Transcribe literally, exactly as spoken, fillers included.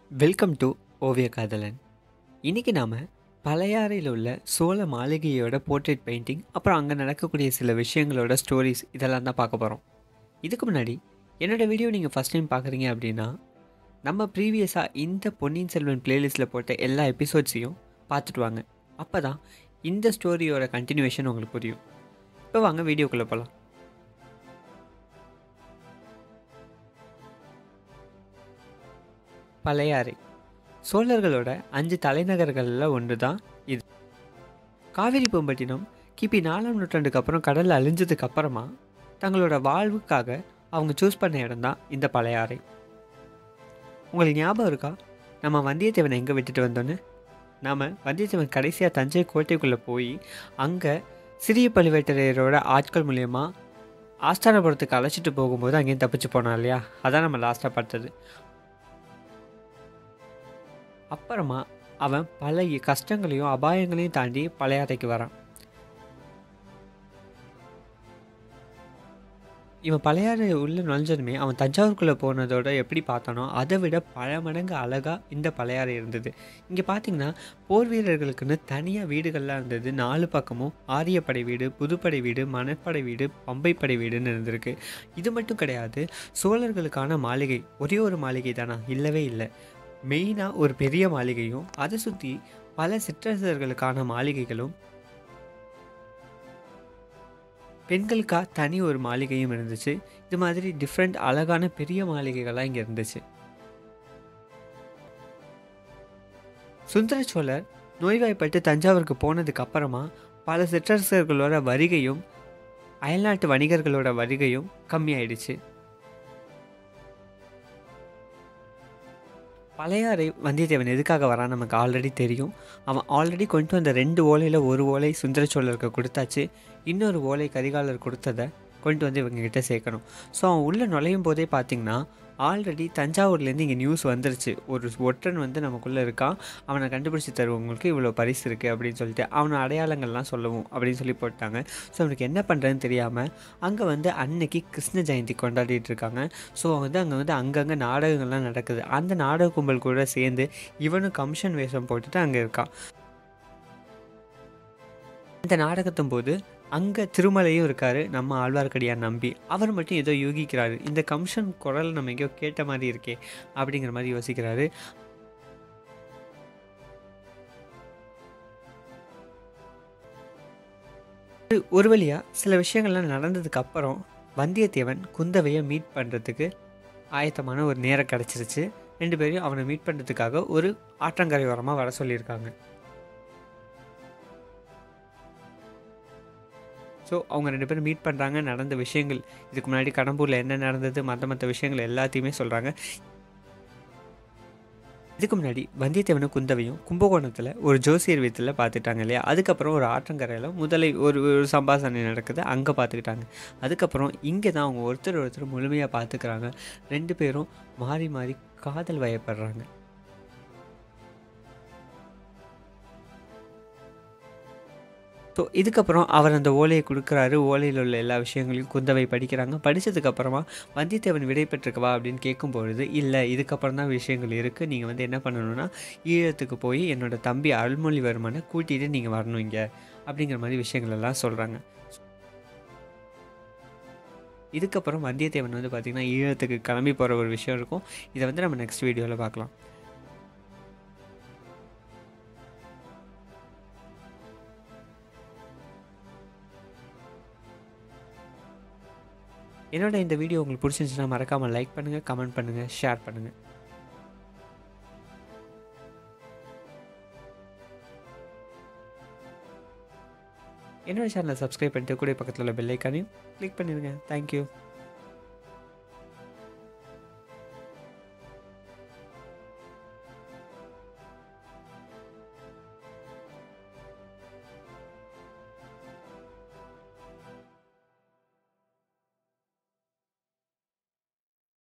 Welcome to ஓவிய காதலன். இன்றைக்கி நாம் பழையாறையில் உள்ள சோழ மாளிகையோட போர்ட்ரேட் பெயிண்டிங், அப்புறம் அங்கே நடக்கக்கூடிய சில விஷயங்களோட ஸ்டோரிஸ் இதெல்லாம் தான் பார்க்க போகிறோம். இதுக்கு முன்னாடி என்னோடய வீடியோ நீங்கள் ஃபஸ்ட் டைம் பார்க்குறீங்க அப்படின்னா நம்ம ப்ரீவியஸாக இந்த பொன்னியின் செல்வன் பிளேலிஸ்ட்டில் போட்ட எல்லா எபிசோட்ஸையும் பார்த்துட்டு வாங்க. அப்போ தான் இந்த ஸ்டோரியோட கண்டினியூவேஷன் உங்களுக்கு புரியும். இப்போ வாங்க வீடியோக்குள்ளே போகலாம். பழையாறை சோழர்களோட அஞ்சு தலைநகர்களில் ஒன்று தான் இது. காவிரி பூம்பட்டினம் கிபி நாலாம் நூற்றாண்டுக்கு அப்புறம் கடலில் அழிஞ்சதுக்கு அப்புறமா தங்களோட வாழ்வுக்காக அவங்க சூஸ் பண்ண இடம் தான் இந்த பழையாறை. உங்களுக்கு ஞாபகம் இருக்கா, நம்ம வந்தியத்தேவனை எங்கே விட்டுட்டு வந்தோன்னு? நாம் வந்தியத்தேவன் கடைசியாக தஞ்சை கோட்டைக்குள்ளே போய் அங்கே சிறிய பழுவேட்டரையரோட ஆட்கள் மூலயமா ஆஸ்தானபுரத்துக்கு அழைச்சிட்டு போகும்போது அங்கேயும் தப்பிச்சு போனோம் இல்லையா? அதான் நம்ம லாஸ்ட்டாக பார்த்தது. அப்புறமா அவன் பல கஷ்டங்களையும் அபாயங்களையும் தாண்டி பழையாறைக்கு வரான். இவன் பழையாறை உள்ள நுழைஞ்சதுமே அவன் தஞ்சாவூருக்குள்ளே போனதோட எப்படி பார்த்தானோ அதை விட பல மடங்கு அழகாக இந்த பழையாறை இருந்தது. இங்கே பார்த்தீங்கன்னா போர் வீரர்களுக்குன்னு தனியாக வீடுகள்லாம் இருந்தது. நாலு பக்கமும் ஆரியப்படை வீடு, புதுப்படை வீடு, மணற்படை வீடு, பம்பைப்படை வீடுன்னு இருந்திருக்கு. இது மட்டும் கிடையாது, சோழர்களுக்கான மாளிகை ஒரே ஒரு மாளிகை தானா? இல்லவே இல்லை. மெயினாக ஒரு பெரிய மாளிகையும் அதை சுற்றி பல சிற்றரசர்களுக்கான மாளிகைகளும், பெண்களுக்காக தனி ஒரு மாளிகையும் இருந்துச்சு. இது மாதிரி டிஃப்ரெண்ட் அழகான பெரிய மாளிகைகள்லாம் இங்கே இருந்துச்சு. சுந்தர சோழர் நோய்வாய்ப்பட்டு தஞ்சாவூருக்கு போனதுக்கு அப்புறமா பல சிற்றரசர்களோட வருகையும் அயல்நாட்டு வணிகர்களோட வருகையும் கம்மியாயிடுச்சு. பழையாறை வந்தியத்தேவன் எதுக்காக வரான் நமக்கு ஆல்ரெடி தெரியும். அவன் ஆல்ரெடி கொண்டு வந்த ரெண்டு ஓலையில் ஒரு ஓலை சுந்தர சோழருக்கு கொடுத்தாச்சு, இன்னொரு ஓலை கரிகாலர் கொடுத்ததை கொண்டு வந்து இவங்ககிட்ட சேர்க்கணும். ஸோ அவன் உள்ளே நுழையும் போதே பார்த்திங்கன்னா ஆல்ரெடி தஞ்சாவூர்லேருந்து இங்கே நியூஸ் வந்துருச்சு, ஒரு ஒற்றன் வந்து நமக்குள்ளே இருக்கான், அவனை கண்டுபிடிச்சி தருவங்களுக்கு இவ்வளோ பரிசு இருக்குது அப்படின்னு சொல்லிட்டு அவனை அடையாளங்கள்லாம் சொல்லவும் அப்படின்னு சொல்லி போட்டாங்க. ஸோ அவனுக்கு என்ன பண்ணுறதுன்னு தெரியாமல் அங்கே வந்து அன்னைக்கு கிருஷ்ண ஜெயந்தி கொண்டாடிட்டு இருக்காங்க. ஸோ வந்து அங்கே வந்து அங்கங்கே நாடகங்கள்லாம் நடக்குது. அந்த நாடக கும்பல் கூட சேர்ந்து இவனும் கமிஷன் வேஷம் போட்டுட்டு அங்கே இருக்கான். இந்த நாடகத்தும் போது அங்கே திருமலையும் இருக்கார், நம்ம ஆழ்வார்க்கடியான் நம்பி. அவர் மட்டும் ஏதோ யோகிக்கிறாரு, இந்த கமிஷன் குரல் நம்ம எங்கேயோ கேட்ட மாதிரி இருக்கே அப்படிங்கிற மாதிரி யோசிக்கிறாரு. ஒரு வழியாக சில விஷயங்கள்லாம் நடந்ததுக்கு அப்புறம் வந்தியத்தேவன் குந்தவையை மீட் பண்ணுறதுக்கு ஆயத்தமான ஒரு நேரம் கிடச்சிருச்சு. ரெண்டு பேரையும் அவனை மீட் பண்ணுறதுக்காக ஒரு ஆற்றங்கரை ஓரமாக வர சொல்லியிருக்காங்க. ஸோ அவங்க ரெண்டு பேரும் மீட் பண்ணுறாங்க. நடந்த விஷயங்கள், இதுக்கு முன்னாடி கடம்பூரில் என்ன நடந்தது, மற்ற மற்ற விஷயங்கள் எல்லாத்தையுமே சொல்கிறாங்க. இதுக்கு முன்னாடி வந்தியத்தேவனும் குந்தவையும் கும்பகோணத்தில் ஒரு ஜோசியர் வீட்டில் பார்த்துட்டாங்க இல்லையா? அதுக்கப்புறம் ஒரு ஆற்றங்கரையில் முதலை ஒரு ஒரு சம்பாஷணை நடக்குது, அங்கே பார்த்துக்கிட்டாங்க. அதுக்கப்புறம் இங்கே தான் அவங்க ஒருத்தர் ஒருத்தர் முழுமையாக பார்த்துக்கிறாங்க. ரெண்டு பேரும் மாறி மாறி காதல் வயப்படுறாங்க. ஸோ இதுக்கப்புறம் அவர் அந்த ஓலையை கொடுக்குறாரு. ஓலையில் உள்ள எல்லா விஷயங்களையும் குந்தவை படிக்கிறாங்க. படித்ததுக்கப்புறமா வந்தியத்தேவன் விடை பெற்றுக்கவா அப்படின்னு கேட்கும்பொழுது, இல்லை இதுக்கப்புறம் தான் விஷயங்கள் இருக்குது, நீங்கள் வந்து என்ன பண்ணணும்னா ஈழத்துக்கு போய் என்னோடய தம்பி அருள்மொழிவர்மனை கூட்டிகிட்டு நீங்கள் வரணும் இங்கே அப்படிங்கிற மாதிரி விஷயங்கள் எல்லாம் சொல்கிறாங்க. இதுக்கப்புறம் வந்தியத்தேவன் வந்து பார்த்திங்கன்னா ஈழத்துக்கு கிளம்பி போகிற ஒரு விஷயம் இருக்கும். இதை வந்து நம்ம நெக்ஸ்ட் வீடியோவில் பார்க்கலாம். என்னோட இந்த வீடியோ உங்களுக்கு பிடிச்சிருந்துச்சுன்னா மறக்காமல் லைக் பண்ணுங்கள், கமெண்ட் பண்ணுங்கள், ஷேர் பண்ணுங்கள். என்னோட சேனலை சப்ஸ்கிரைப் பண்ணிட்டு கூட பக்கத்தில் உள்ள பெல் ஐக்கானையும் கிளிக் பண்ணிடுங்க. தேங்க்யூ.